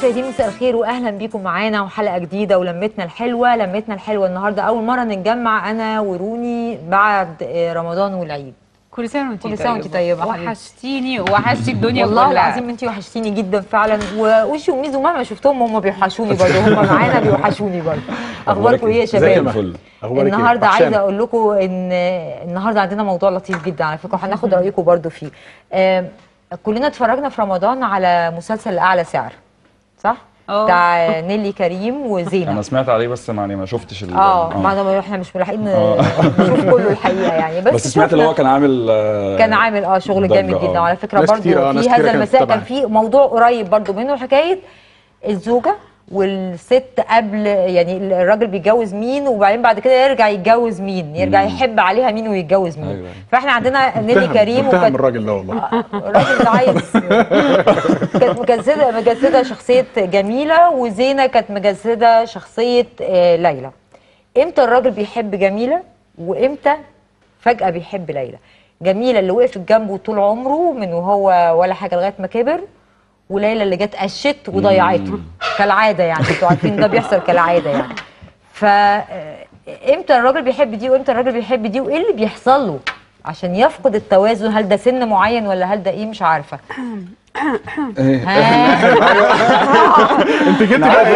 مشاهدين مساء الخير واهلا بيكم معانا وحلقه جديده ولمتنا الحلوه. النهارده اول مره نتجمع انا وروني بعد رمضان والعيد. كل سنه وانت طيبه. كل سنه وانت طيبه. وحشتيني ووحشتي الدنيا والله كلها. العظيم انت وحشتيني جدا فعلا. ووشي وميزو مهما شفتهم هم بيوحشوني برضه، هم معانا بيوحشوني برضه. اخباركم ايه يا شباب؟ النهارده عايزه اقول لكم ان النهارده عندنا موضوع لطيف جدا على فكره، وهناخد رايكم برضه فيه. كلنا اتفرجنا في رمضان على مسلسل اعلى سعر، صح؟ بتاع نيلي كريم وزينة. انا سمعت عليه بس ما شفتش ما احنا مش ملاحقين نشوف كله الحقيقه يعني. بس سمعت اللي هو كان عامل شغل جامد جدا. وعلى فكره برضه في هذا المساء كان في موضوع قريب برضه منه، حكايه الزوجه والست قبل، يعني الراجل بيتجوز مين وبعدين بعد كده يرجع يتجوز مين، يرجع يحب عليها مين ويتجوز مين. أيوة. فاحنا عندنا نيلي كريم وكان الراجل ده والله الراجل ده عايز كانت مجسده شخصيه جميله، وزينه كانت مجسده شخصيه ليلى. امتى الراجل بيحب جميله وامتى فجاه بيحب ليلى؟ جميله اللي وقفت جنبه طول عمره من وهو ولا حاجه لغايه ما كبر، وليلى اللي جت قشت وضيعته كالعاده. يعني انتوا عارفين ده بيحصل كالعاده يعني. امتى الراجل بيحب دي وامتى الراجل بيحب دي، وايه اللي بيحصل له عشان يفقد التوازن؟ هل ده سن معين ولا هل ده ايه؟ مش عارفه. انت جيت بقى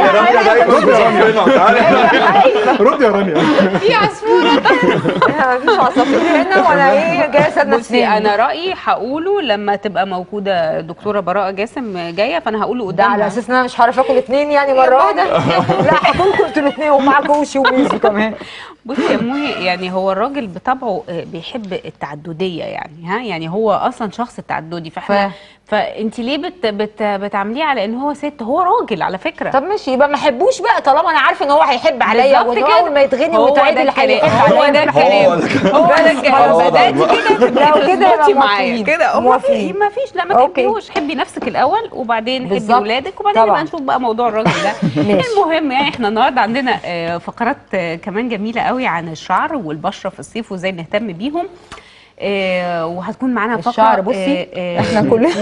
رد يا رانيا. في عصفوره. مفيش عصافير هنا وانا جايه سنه. بصي انا رايي هقوله لما تبقى موجوده دكتوره براءه جاسم جايه، فانا هقوله قدامها. ده على اساس ان انا مش هعرف اكل اثنين يعني مره واحده. لا هاكلكم انتوا الاثنين ومعاكم وشي وميزو كمان. بصي يا موهي، يعني هو الراجل بطبعه بيحب التعدديه يعني هو اصلا شخص تعددي. فانت ليه بتعامليه على ان هو ست؟ هو راجل على فكره. طب ماشي، يبقى ما احبوش بقى طالما انا عارفه ان هو هيحب عليا، واول ما يتغني ويتعدل هيحب عليا. هو ده الكلام. بداتي كده تظبطي معايا كده. اوكي ما فيش، لا ما تحبيهوش، حبي نفسك الاول وبعدين حبي اولادك وبعدين نبقى نشوف بقى موضوع الراجل ده. المهم يعني احنا النهارده عندنا فقرات كمان جميله قوي عن الشعر والبشره في الصيف وازاي نهتم بيهم. وهتكون معانا فقره الشعر. بصي احنا كلنا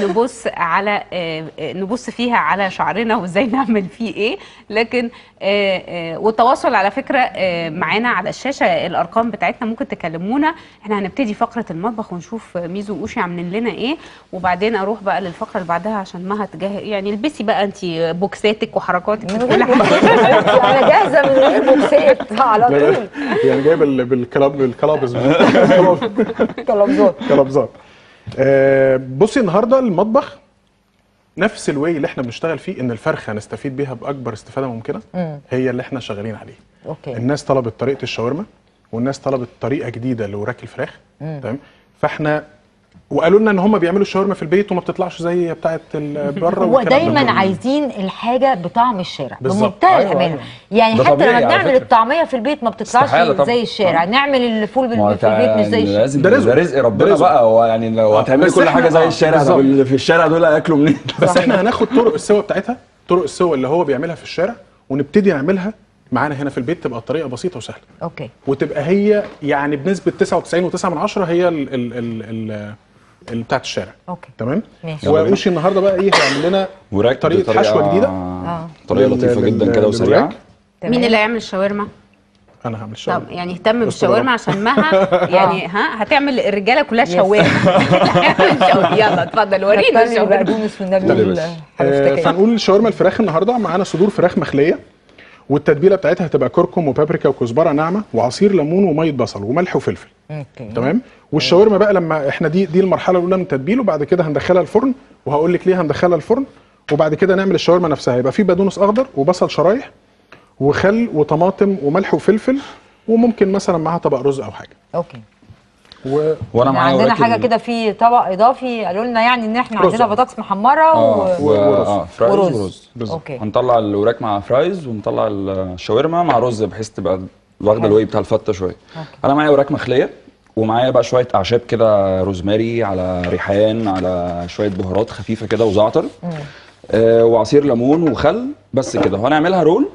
نبص فيها على شعرنا وازاي نعمل فيه ايه. لكن والتواصل على فكره معانا على الشاشه، الارقام بتاعتنا ممكن تكلمونا. احنا هنبتدي فقره المطبخ ونشوف ميزو وأوشي عاملين لنا ايه، وبعدين اروح بقى للفقره اللي بعدها عشان مها تجهز. يعني البسي بقى انت بوكساتك وحركاتك وكل حاجه. انا جاهزه من غير بوكسات على طول. يعني جايب بالكلابز كلابزات. بصي النهارده المطبخ نفس الواي اللي احنا بنشتغل فيه، ان الفرخه نستفيد بيها باكبر استفاده ممكنه. هي اللي احنا شغالين عليه. اوكي. الناس طلبت طريقه الشاورما، والناس طلبت طريقه جديده لوراك الفراخ. تمام. فاحنا وقالوا لنا ان هم بيعملوا الشاورما في البيت وما بتطلعش زي بتاعه بره. هو دايما عايزين الحاجه بطعم الشارع بمنتهى الامانه. يعني حتى لما بنعمل الطعميه في البيع ما بتطلعش زي الشارع. نعمل الفول في البيت مش زي الشارع. ده رزق ربنا بقى. هو يعني لو هتعملي كل حاجه زي الشارع، طب اللي في الشارع دول هياكلوا منين؟ بس احنا هناخد طرق السوا بتاعتها، طرق السوا اللي هو بيعملها في الشارع، ونبتدي نعملها معانا هنا في البيت. تبقى الطريقه بسيطه وسهله. اوكي. وتبقى هي يعني بنسبه 99.9 هي بتاعت الشارع. اوكي تمام. ماشي. وأوشي النهارده بقى ايه هيعمل لنا طريقه حشوه جديده. طريقه لطيفه جدا كده وسريعه. مين اللي هيعمل الشاورما؟ انا هعمل الشاورما. طب يعني اهتم بالشاورما عشان مها يعني هتعمل الرجاله كلها شاورما. يلا اتفضل ورينا الشاورما. فنقول الشاورما الفراخ النهارده معانا صدور فراخ مخليه، والتتبيله بتاعتها هتبقى كركم وبابريكا وكزبره ناعمه وعصير ليمون وميه بصل وملح وفلفل. تمام. والشاورما بقى لما احنا دي المرحله الاولى من التتبيل، وبعد كده هندخلها الفرن، وهقول لك ليه هندخلها الفرن. وبعد كده نعمل الشاورما نفسها. يبقى في بقدونس اخضر وبصل شرايح وخل وطماطم وملح وفلفل، وممكن مثلا معاها طبق رز او حاجه. اوكي. وانا معايا عندنا حاجه كده في طبق اضافي، قالوا لنا يعني ان احنا عندنا بطاطس محمره ورز. اوكي. هنطلع الوراك مع فرايز ونطلع الشاورما مع رز بحيث تبقى واخده الواي بتاع الفته شويه. انا معايا وراك مخليه، ومعايا بقى شويه اعشاب كده، روزماري على ريحان على شويه بهارات خفيفه كده وزعتر. وعصير ليمون وخل. بس كده. وهنعملها رول،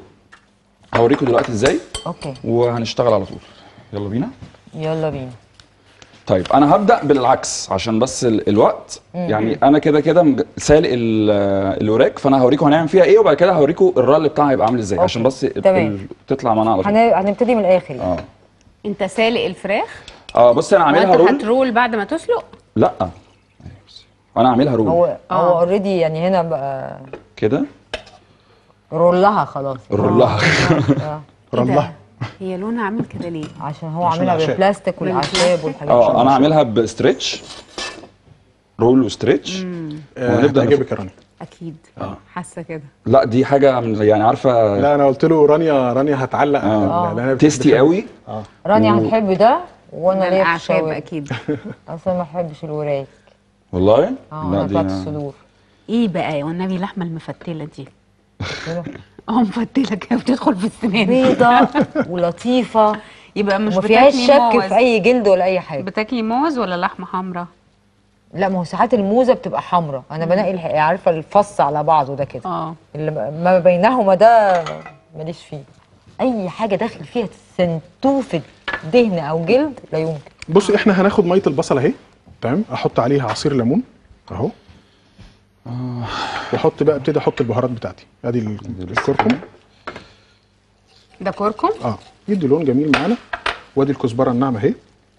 هوريكم دلوقتي ازاي. اوكي. وهنشتغل على طول. يلا بينا. يلا بينا. طيب انا هبدا بالعكس عشان بس الوقت. يعني انا كده كده سالق الوراك، فانا هوريكم هنعمل فيها ايه، وبعد كده هوريكم الرول بتاعها هيبقى عامل ازاي. عشان بس تطلع معانا على طول. هنبتدي من الاخر. انت سالق الفراخ؟ بص انا عاملها رول. هترول بعد ما تسلق؟ لا انا عاملها رول. هو اوريدي يعني هنا بقى كده رولها خلاص. رولها رولها. هي لونها عامل كده ليه؟ عشان هو عاملها بالبلاستيك والاعشاب والحاجات دي. انا عاملها بستريتش، رول وستريتش. ونبدا نجيبك يا رانيا. اكيد حاسه كده. لا دي حاجه يعني عارفه. لا انا قلت له رانيا هتعلق. تيستي قوي. رانيا هتحب ده وانا ليا الاعشاب اكيد. اصلا ما بحبش الوراك والله. لا بتاعت الصدور. ايه بقى والنبي اللحمه المفتله دي؟ مفتله كده بتدخل في السنان، بيضه ولطيفه، يبقى مش ما فيهاش شك في اي جلد ولا اي حاجه. بتاكلي موز ولا لحمه حمراء؟ لا ما هو ساعات الموزه بتبقى حمراء، انا بنقي عارفه الفص على بعضه ده كده. اللي ما بينهما ده ماليش فيه. اي حاجه داخل فيها سنتوفه دهن او جلد لا يمكن. بصي احنا هناخد ميه البصل اهي، تمام، احط عليها عصير ليمون اهو، واحط بقى ابتدي احط البهارات بتاعتي. ادي الكركم، ده كركم يدي لون جميل معانا، وادي الكزبره الناعمه اهي.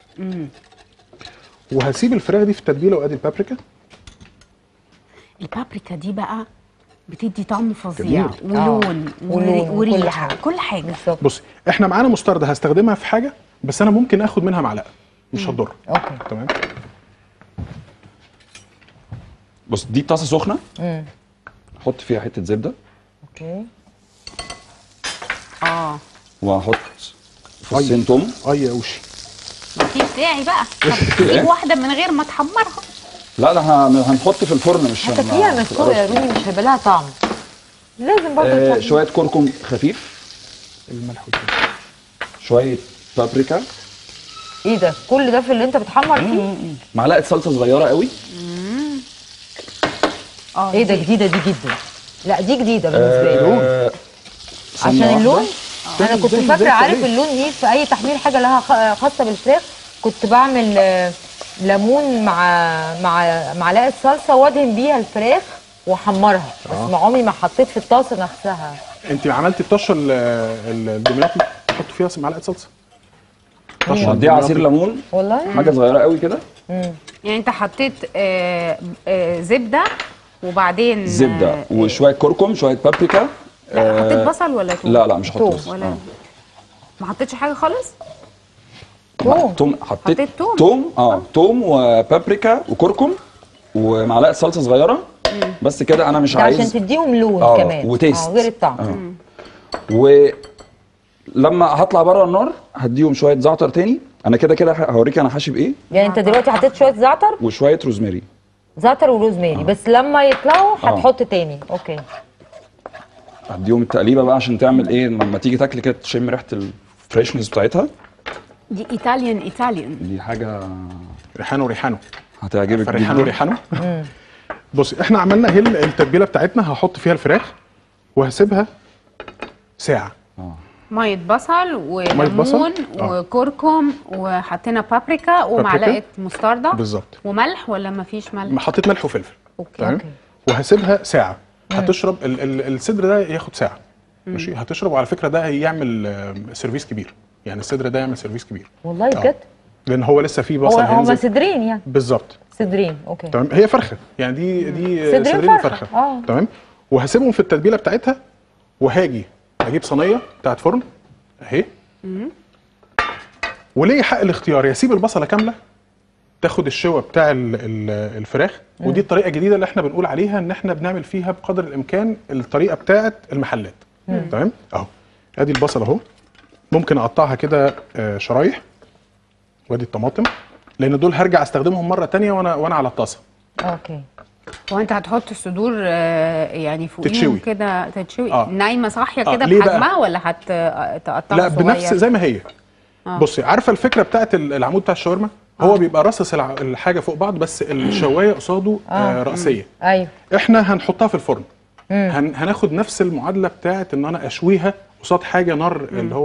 وهسيب الفراخ دي في التتبيله، وادي البابريكا. البابريكا دي بقى بتدي طعم فظيع ولون وريحه كل حاجه. بصي احنا معانا مستردة هستخدمها في حاجه، بس انا ممكن اخد منها معلقه مش هتضر. اوكي تمام. بص دي طاسه سخنه، احط فيها حته زبده. اوكي. وهحط فصين توم. يا وشي في بتاعي بقى. طب تجيب واحده من غير ما تحمرها؟ لا ده هنحط في الفرن، مش هتاكليها مسلوقه يا رومي، مش هيبقى لها طعم. لازم برضه شويه كركم خفيف، الملح والفلفل، شويه بابريكا. ايه ده؟ كل ده في اللي انت بتحمر فيه؟ معلقه صلصه صغيره قوي. ايه ده؟ جديده دي جدا. لا دي جديده بالنسبه لي. عشان اللون. انا كنت فاكره عارف اللون ايه، في اي تحمير حاجه لها خاصه بالفراخ كنت بعمل ليمون مع معلقه صلصه وادهن بيها الفراخ واحمرها، بس ما عمري ما حطيت في الطاسه نفسها. انت عملتي الطشه الدمياطي تحط فيها معلقه صلصه. دي عصير ليمون والله حاجه صغيره قوي كده. يعني انت حطيت زبده وبعدين زبده وشويه كركم، شويه بابريكا. لا حطيت بصل ولا توم؟ لا مش هحط بصل. ولا ما حطيتش حاجه خالص؟ توم. حطيت توم وبابريكا وكركم ومعلقه صلصه صغيره. بس كده انا مش عايز عشان تديهم لون كمان وتيست غير الطعم. ولما هطلع بره النار هديهم شويه زعتر تاني. انا كده هوريك انا حاشي بايه. يعني انت دلوقتي حطيت شويه زعتر وشويه روزماري. زعتر وروزماري بس لما يطلعوا هتحط تاني. اوكي. هديهم التقليبه بقى عشان تعمل ايه لما تيجي تاكل كده تشم ريحه الفريشنس بتاعتها. دي ايطاليان دي حاجه ريحانو هتعجبك جدا. ريحانو. بصي احنا عملنا اهي التتبيله بتاعتنا، هحط فيها الفراخ وهسيبها ساعه. ميه بصل وليمون وكركم وحطينا بابريكا ومعلقه مستردة بالظبط. وملح ولا ما فيش ملح؟ حطيت ملح وفلفل. اوكي. وهسيبها ساعه. هتشرب الصدر ده ياخد ساعه. ماشي. هتشرب، وعلى فكره ده هيعمل سيرفيس كبير، يعني الصدر ده يعمل سيرفيس كبير والله بجد. لان هو لسه فيه بصل هينزل. هما صدرين يعني. بالظبط. صدرين. اوكي. تمام. هي فرخه يعني دي صدرين فرخه. تمام. وهسيبهم في التتبيله بتاعتها، وهاجي اجيب صينيه بتاعت فرن اهي. وليه حق الاختيار، يا اسيب البصله كامله تاخد الشوى بتاع الفراخ. ودي الطريقه الجديده اللي احنا بنقول عليها ان احنا بنعمل فيها بقدر الامكان الطريقه بتاعت المحلات. تمام. اهو ادي البصل اهو، ممكن اقطعها كده شرايح. وادي الطماطم، لان دول هرجع استخدمهم مره تانية وانا على الطاسه. اوكي. هو انت هتحط الصدور يعني فوقيهم كده تتشوي نايمه صاحيه كده بحجمها، ولا هتقطعها لا بنفس زي ما هي. بصي عارفه الفكره بتاعت العمود بتاع الشاورما، هو بيبقى راصص الحاجه فوق بعض، بس الشوايه قصاده راسيه. ايوه. احنا هنحطها في الفرن. هناخد نفس المعادله بتاعت ان انا اشويها قصاد حاجه نار اللي هو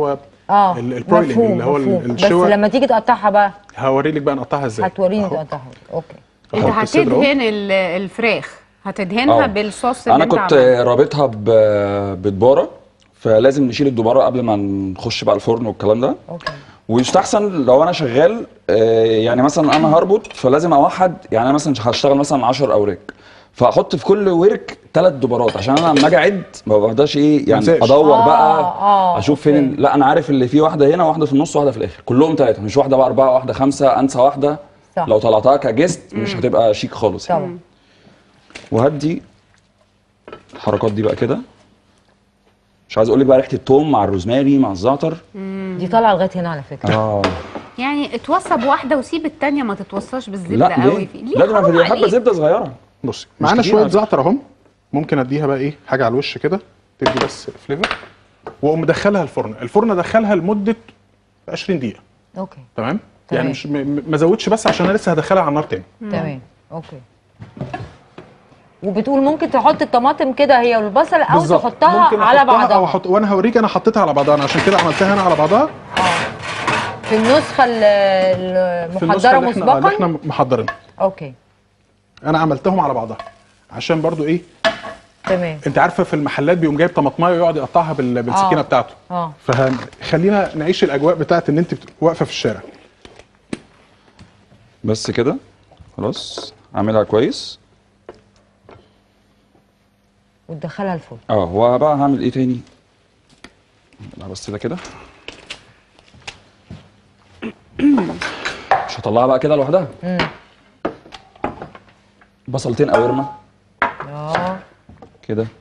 البرويلنج اللي هو الشوى. بس لما تيجي تقطعها بقى هوري لك بقى نقطعها ازاي. هتوريني تقطعها. اوكي. انت هتدهن الفراخ، هتدهنها بالصوص اللي انا انت كنت رابطها بدباره، فلازم نشيل الدباره قبل ما نخش بقى الفرن والكلام ده. اوكي. ويستحسن لو انا شغال يعني مثلا انا هربط، فلازم اوحد، يعني انا مثلا هشتغل مثلا 10 اوراق، فاحط في كل ورك 3 دبارات عشان انا لما اجي اعد ما بقدرش يعني ادور بقى اشوف فين. لا انا عارف اللي فيه واحده هنا واحده في النص واحده في الاخر، كلهم 3، مش واحده بقى 4 واحده 5 انسى واحده. صح. لو طلعتها كجست مش هتبقى شيك خالص طبعا يعني. وهدي الحركات دي بقى كده. مش عايز اقول لك بقى ريحه الثوم مع الروزماري مع الزعتر دي طالعه لغايه هنا على فكره. يعني اتوصى بواحده وسيب الثانيه ما تتوصاش بالزبده قوي فيه. لا ده انا حبه زبده صغيره. بصي معانا شويه زعتر اهم، ممكن اديها بقى ايه حاجه على الوش كده تدي بس فليفر، واقوم مدخلها الفرن ادخلها لمده 20 دقيقه. اوكي تمام. يعني مش ما ازودش بس عشان انا لسه هدخلها على النار تاني. تمام. اوكي. وبتقول ممكن تحط الطماطم كده هي والبصل او بالزبط. تحطها على بعضها أو وانا هوريك انا حطيتها على بعضها، انا عشان كده عملتها هنا على بعضها. في النسخه المحضره مسبقا اللي احنا محضرينها. اوكي. انا عملتهم على بعضها عشان برضو ايه. تمام. انت عارفه في المحلات بيقوم جايب طماطمايه ويقعد يقطعها بالسكينه بتاعته. فخلينا نعيش الاجواء بتاعت ان انت واقفه في الشارع. بس كده خلاص اعملها كويس وتدخلها الفرن. هو بقى هعمل ايه تاني؟ بس ده كده مش هطلعها بقى كده لوحدها. بصلتين قوارمه كده،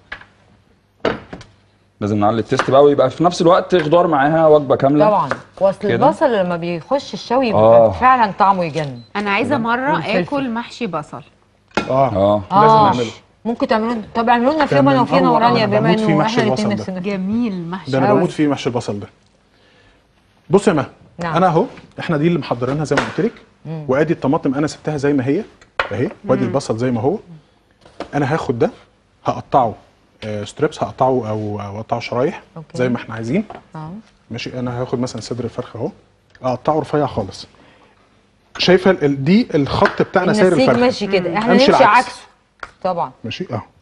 لازم نعلي التيست بقى ويبقى في نفس الوقت خضار معاها وجبه كامله. طبعا واصل البصل لما بيخش الشوي بيبقى فعلا طعمه يجنن. انا عايزه مره اكل محشي بصل. لازم نعمله. ممكن تعملوا. طب اعملوا لنا في يوم انا وفينا ورانيا بما انه احنا الاثنين نفسنا. جميل محشي. ده انا بموت فيه محشي البصل ده. بص يا مها. انا اهو احنا دي اللي محضرينها زي ما قلت لك، وادي الطماطم انا سبتها زي ما هي اهي، وادي البصل زي ما هو. انا هاخد ده هقطعه ستريبس، هقطعه او اقطعه شرايح زي ما احنا عايزين. ماشي. انا هاخد مثلا صدر الفرخه اهو اقطعه رفيع خالص. شايفه دي الخط بتاعنا سير الفرخه ماشي كده، احنا نمشي عكسه طبعا. ماشي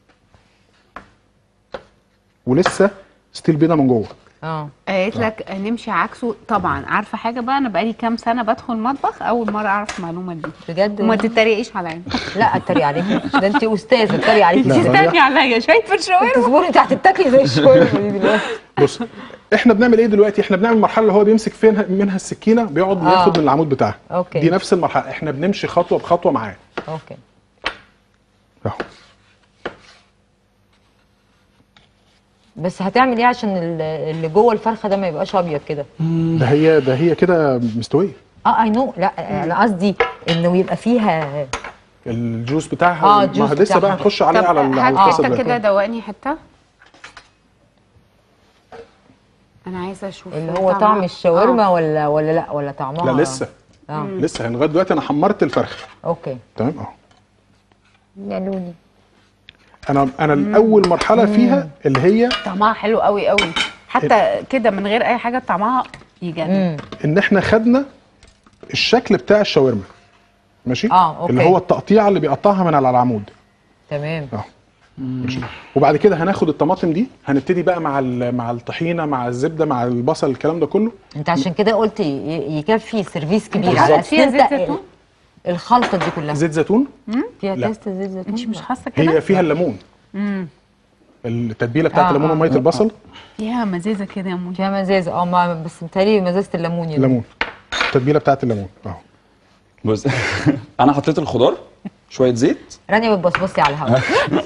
ولسه ستيل بيضه من جوه. قالت لك نمشي عكسه طبعا. عارفه حاجه بقى، انا بقالي كام سنه بدخل المطبخ، اول مره اعرف المعلومه دي بجد. وما تتريقيش عليا. لا اتريق عليكي، ده انت استاذه اتريق عليكي. تستني عليا شايفه الشاورما تصبري انت هتتاكلي زي الشاورما دي دلوقتي. بص احنا بنعمل ايه دلوقتي؟ احنا بنعمل المرحله اللي هو بيمسك منها السكينه بيقعد ياخد من العمود بتاعها. دي نفس المرحله، احنا بنمشي خطوه بخطوه معاه. اوكي. اهو. بس هتعمل ايه عشان اللي جوه الفرخه ده ما يبقاش ابيض كده؟ ده هي كده مستويه. اي نو. لا انا قصدي انه يبقى فيها الجوس بتاعها. ما لسه بقى هنخش عليه على الفصل ده. كده دوقني حته. انا عايزه اشوف اللي هو طعم الشاورما ولا طعمها. لا لسه. لسه لغايه دلوقتي انا حمرت الفرخه. اوكي. تمام يا لولي. انا الاول مرحله فيها اللي هي طعمها حلو قوي قوي، حتى كده من غير اي حاجه طعمها يجنن. ان احنا خدنا الشكل بتاع الشاورما. ماشي. أوكي. اللي هو التقطيع اللي بيقطعها من على العمود. تمام. ماشي. وبعد كده هناخد الطماطم دي هنبتدي بقى مع الطحينه مع الزبده مع البصل الكلام ده كله. انت عشان كده قلت يكفي سيرفيس كبير على فيها زيت زيتون. الخلطه دي كلها زيت زيتون. فيها تيست زيت زيتون. انت مش حاسه كده؟ هي فيها الليمون. التتبيله بتاعت الليمون وميه البصل. فيها مزازه كده يا موني. فيها مزازه بس متهيألي مزازه الليمون يعني. الليمون. التتبيله بتاعت الليمون بص انا حطيت الخضار شويه زيت. رانيا بتبصبصي على الهواء.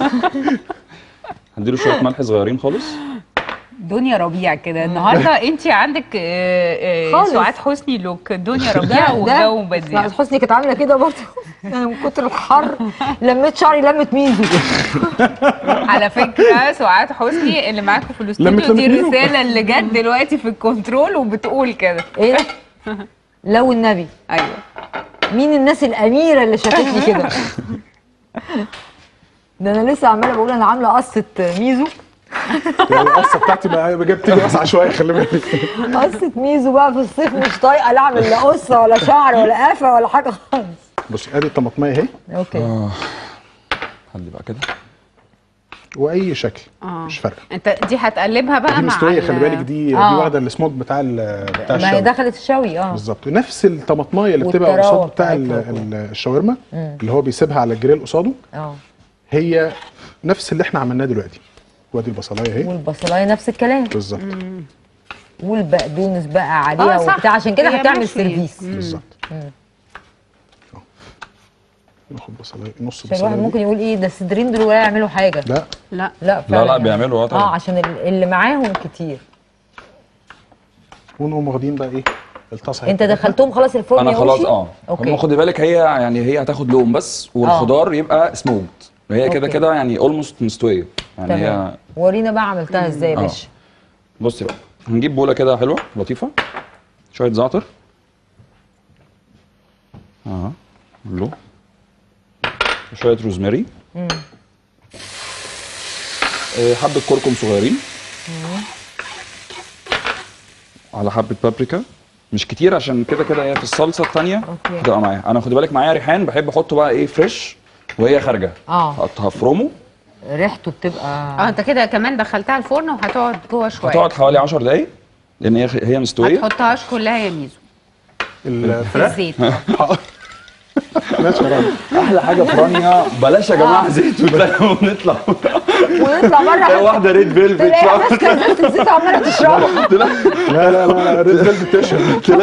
هديله شويه ملح صغيرين خالص. دنيا ربيع كده النهارده. انت عندك سعاد حسني لوك. دنيا ربيع وجو بديع. سعاد حسني كانت عامله كده برضه. انا من كتر الحر لميت شعري لمت ميزو. على فكره سعاد حسني اللي معاكم في الاستوديو دي الرساله اللي جت دلوقتي في الكنترول وبتقول كده. ايه؟ لو النبي. ايوه. مين الناس الاميره اللي شافتني كده؟ ده انا لسه عماله بقول انا عامله قصه ميزو يعني القصه بتاعتي بتيجي واسعه شويه، خلي بالك. قصه ميزو بقى في الصيف مش طايقه لا اعمل لا قصه ولا شعر ولا قافه ولا حاجه خالص. بص ادي الطماطميه اهي. اوكي. خلي بقى كده واي شكل مش فارقه. انت دي هتقلبها بقى دي مع مستويه، خلي بالك دي واخده السموك بتاع ما الشاورما. هي دخلت الشوي. بالظبط. نفس الطماطمايه اللي بتبقى قصاد بتاع الشاورما اللي هو بيسيبها على الجريل قصاده، هي نفس اللي احنا عملناه دلوقتي. وادي البصلايه اهي، والبصلايه نفس الكلام بالظبط، والبقدونس بقى عليها وبتاع، عشان كده هتعمل سيرفيس. بالظبط. ناخد بصلايه، نص بصلايه. بصلايه. الواحد ممكن يقول ايه ده الصدرين دول ولا يعملوا حاجه؟ لا لا لا فعلا لا بيعملوا طبعا. عشان اللي معاهم كتير. ونقوم واخدين بقى ايه الطاسه. انت دخلتهم خلاص الفرن؟ انا خلاص اوكي. هم خدي بالك هي يعني هي هتاخد لون بس، والخضار يبقى سموكد، وهي كده كده يعني اولموست مستويه يعني. تمام. هي ورينا بقى عملتها ازاي يا باشا. بصي بقى، هنجيب بوله كده حلوه لطيفه، شويه زعتر له، شويه روزماري، حبه كركم صغيرين، على حبه بابريكا مش كتير عشان كده كده هي في الصلصه الثانيه هتبقى معايا. انا خدي بالك معايا ريحان بحب احطه بقى ايه فريش وهي خارجه، هفرمه ريحته بتبقى انت كده كمان دخلتها الفرن وهتقعد جوه شويه، هتقعد حوالي 10 دقايق لان هي مستويه. ما تحطهاش كلها يا ميزو الفراخ الزيت. ماشي يا راجل. احلى حاجه في رانيا بلاش يا جماعه زيت ونطلع بره واحده ريد فيلفت تلاقيها ماسكه زيت الزيت عماله تشربها. لا ريد فيلفت تشرب.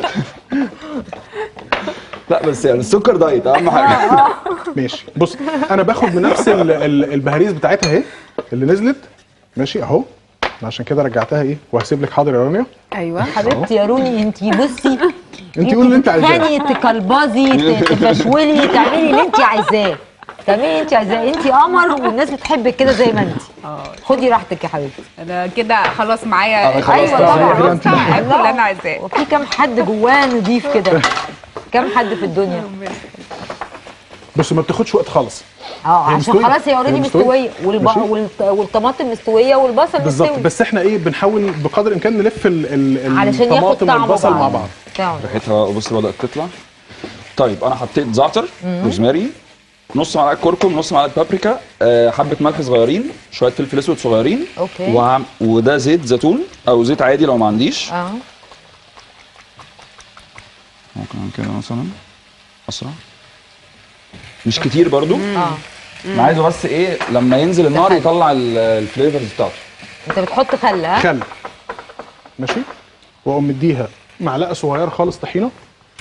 لا بس يعني السكر دايت اهم حاجه. ماشي. بص انا باخد بنفس البهاريز بتاعتها اهي اللي نزلت، ماشي اهو، عشان كده رجعتها ايه، وهسيب لك. حاضر يا رانيا. ايوه حبيبتي يا روني، انتي بصي انتي قولي اللي انت عايزاه، تتخاني تكلبظي تفشولي تعملي اللي انتي عايزاه، تعملي انتي عايزاه، انتي قمر والناس بتحبك كده زي ما انتي. خدي راحتك يا حبيبتي. انا كده خلاص معايا. ايوه طبعا اللي انا عايزاه. وفي كام حد جواه نضيف كده، كام حد في الدنيا. بس ما بتاخدش وقت خالص. عشان خلاص هي اوريدي مستويه، والطماطم مستويه والبصل بالظبط. مستوي. بس احنا ايه بنحاول بقدر الامكان نلف علشان ياخد الطماطم طعم والبصل مع بعض. ريحتها بص بدات تطلع. طيب انا حطيت زعتر، روزماري، نص معلقه كركم، نص معلقه بابريكا، حبه ملح صغيرين، شويه فلفل اسود صغيرين. اوكي. وده زيت زيتون او زيت عادي لو ما عنديش. ممكن كده مثلا اسرع، مش كتير برضو. انا عايزه بس ايه لما ينزل النار يطلع الفليفرز بتاعته. انت بتحط خل؟ خل، ماشي. واقوم مديها معلقه صغيره خالص طحينه.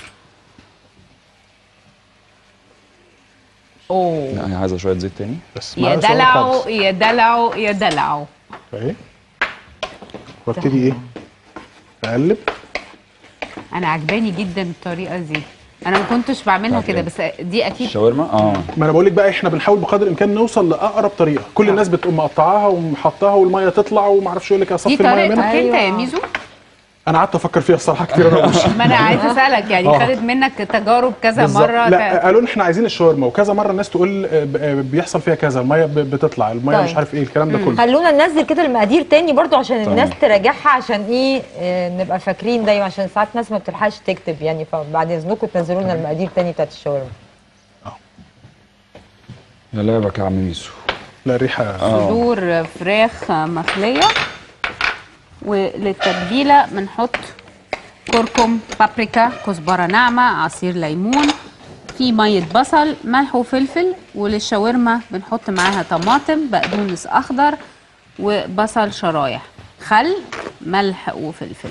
لا هي عايزه شويه زيت تاني بس. يا دلعو يا دلعو يا دلعو. اهي. وابتدي ايه اقلب. انا عجباني جدا الطريقه دي، انا ما كنتش بعملها كده بس دي اكيد الشاورما. ما انا بقول لك بقى احنا بنحاول بقدر الامكان نوصل لاقرب طريقه. كل الناس بتقوم مقطعاها ومحطاها والميه تطلع وما اعرفش يقول لك اصفي دي الميه منها. طريقتك انت يا ميزو؟ انا قعدت افكر فيها الصراحه كتير انا ومش ما انا عايزه اسالك يعني خدت منك تجارب كذا مره. لا قالوا لنا احنا عايزين الشاورما، وكذا مره الناس تقول بيحصل فيها كذا، الميه بتطلع، الميه مش عارف ايه الكلام ده كله. خلونا ننزل كده المقادير تاني برضو عشان الناس تراجعها، عشان ايه نبقى فاكرين دايما، عشان ساعات ناس ما بتلحقش تكتب يعني، فبعد اذنكم تنزلوا لنا المقادير تاني بتاعت الشاورما. يا لعبك يا عم ميسو. لا الريحه. صدور فراخ مخليه، وللتتبيله بنحط كركم، بابريكا، كزبره ناعمه، عصير ليمون، في ميه بصل، ملح وفلفل. وللشاورما بنحط معاها طماطم، بقدونس اخضر، وبصل شرايح، خل، ملح وفلفل.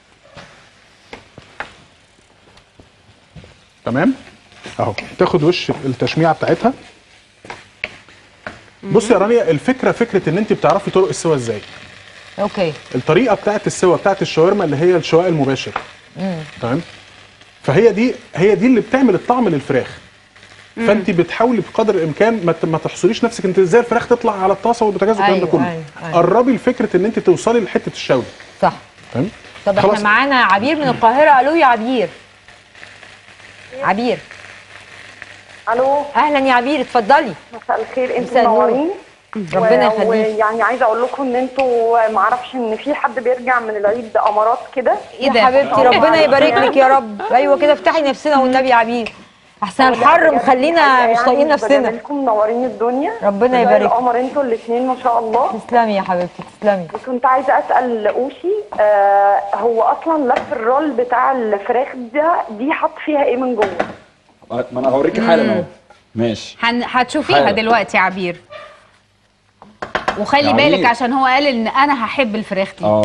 تمام اهو. تاخد وش التشميعه بتاعتها. بصي يا رانيا، الفكره فكره ان انت بتعرفي طرق السوا ازاي. اوكي. الطريقه بتاعت السوا بتاعت الشاورما اللي هي الشواء المباشر. تمام. فهي دي اللي بتعمل الطعم للفراخ. فانت بتحاولي بقدر الامكان ما تحصريش نفسك انت ازاي الفراخ تطلع على الطاسه والبوتاجاز والكلام ده كله. قربي لفكره ان انت توصلي لحته الشوي. صح. تمام. طب احنا معانا عبير من القاهره. الو يا عبير. عبير. الو. اهلا يا عبير، اتفضلي. مساء الخير، انتوا منورين. ربنا يخليك. ويعني عايزه اقول لكم ان انتوا ما اعرفش ان في حد بيرجع من العيد امارات كده. ايه ده يا حبيبتي، ربنا يبارك لك يا رب. ايوه كده افتحي نفسنا والنبي يا عبير، احسن الحر مخلينا مش طايقين نفسنا. انتم منورين الدنيا، ربنا يبارك. القمر انتوا الاثنين ما شاء الله. تسلمي يا حبيبتي تسلمي. كنت عايزه اسال اوشي، هو اصلا لف الرول بتاع الفراخ دي حط فيها ايه من جوه؟ ما انا هوريكي حالا اهو. ماشي هتشوفيها دلوقتي يا عبير، وخلي بالك عشان هو قال ان انا هحب الفراخ دي.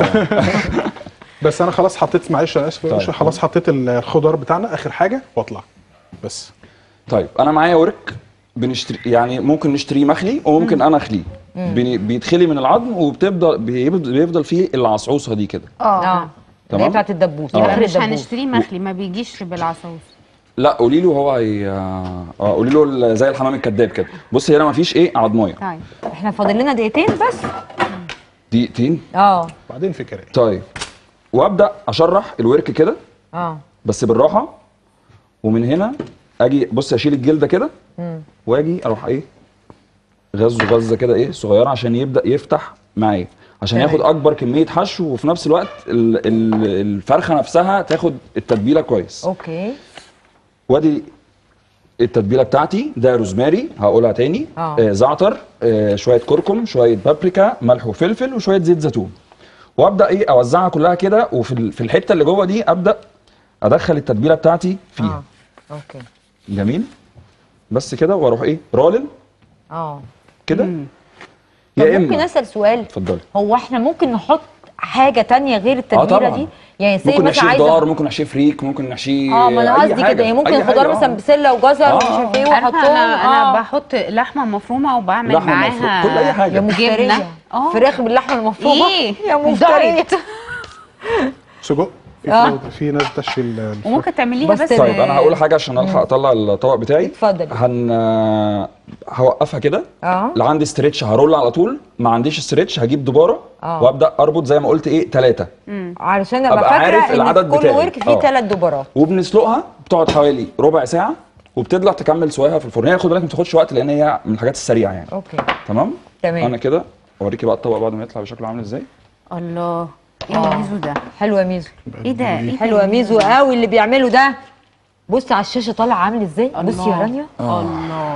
بس انا خلاص حطيت، معلش انا اسف يا باشا، خلاص حطيت الخضار بتاعنا اخر حاجه واطلع بس. طيب انا معايا ورك بنشتري، يعني ممكن نشتريه مخلي وممكن انا اخليه. بيتخلي من العظم بيفضل فيه العصعوصه دي كده. اللي هي بتاعت الدبوس. مش هنشتريه مخلي، ما بيجيش بالعصعوص. لا قولي له هو قولي له زي الحمام الكداب كده. بصي هنا ما فيش عضمايه. طيب احنا فاضل لنا دقيقتين بس. دقيقتين؟ بعدين في كلام. طيب وابدا اشرح الورك كده بس بالراحه، ومن هنا اجي بص اشيل الجلده كده واجي اروح غزه كده صغيره عشان يبدا يفتح معايا، عشان ياخد اكبر كميه حشو، وفي نفس الوقت الفرخه نفسها تاخد التتبيله كويس. اوكي. وادي التتبيله بتاعتي، ده روزماري هقولها تاني، زعتر، شويه كركم، شويه بابريكا، ملح وفلفل، وشويه زيت زيتون. وابدا اوزعها كلها كده، وفي الحته اللي جوه دي ابدا ادخل التتبيله بتاعتي فيها. اوكي جميل. بس كده واروح رالل كده. يا ممكن اسال سؤال؟ اتفضلي. هو احنا ممكن نحط حاجه تانية غير التتبيله دي؟ يعني ممكن نحشيه خضار، ممكن نحشيه فريك، ممكن نحشيه ما انا قصدي كده، يعني ممكن الخضار مثلا بسله وجزر ومش عارف ايه واحطهم. انا بحط لحمه مفرومه وبعمل معاها كل اي حاجه. يا مفتريه. فراخ باللحمه المفرومه. يا مفتريه. سجق في ناس تشي وممكن تعمليها بس. طيب انا هقول حاجه عشان الحق اطلع الطبق بتاعي. اتفضل. هوقفها كده. لو عندي ستريتش هرول على طول، ما عنديش ستريتش هجيب دباره وابدا اربط زي ما قلت 3 علشان ابقى فاكره ان كل ورك فيه 3 دبارات. وبنسلقها بتقعد حوالي ربع ساعه، وبتطلع تكمل سواها في الفرن. هي خد بالك ما بتاخدش وقت لان هي من الحاجات السريعه يعني. اوكي تمام. انا كده اوريكي بقى الطبق بعد ما يطلع بشكله عامل ازاي. الله ايه الميزو ده؟ حلو يا ميزو. ايه ده؟ حلو يا ميزو قوي اللي بيعمله ده. بصي على الشاشه طالع عامل ازاي. بصي يا رانيا. الله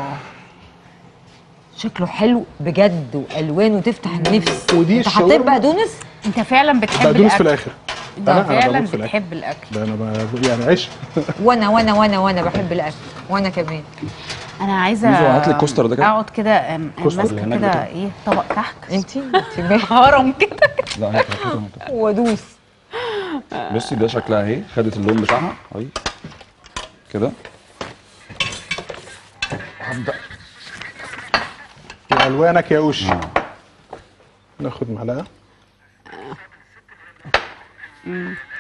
شكله حلو بجد، والوانه تفتح النفس. ودي انت حطيت بقدونس؟ انت فعلا بتحب الاكل. بقدونس في الاخر. انت فعلا بتحب الاكل. ده انا يعني عيش. وانا بحب الاكل، وانا كمان. انا عايزه هات لي الكوستر ده كده. اقعد كده ماسكه كده طبق كحك. انت هرم كده. لا وادوس. بصي ده شكلها خدت اللون بتاعها كده. هبدا الوانك يا وش. ناخد معلقه.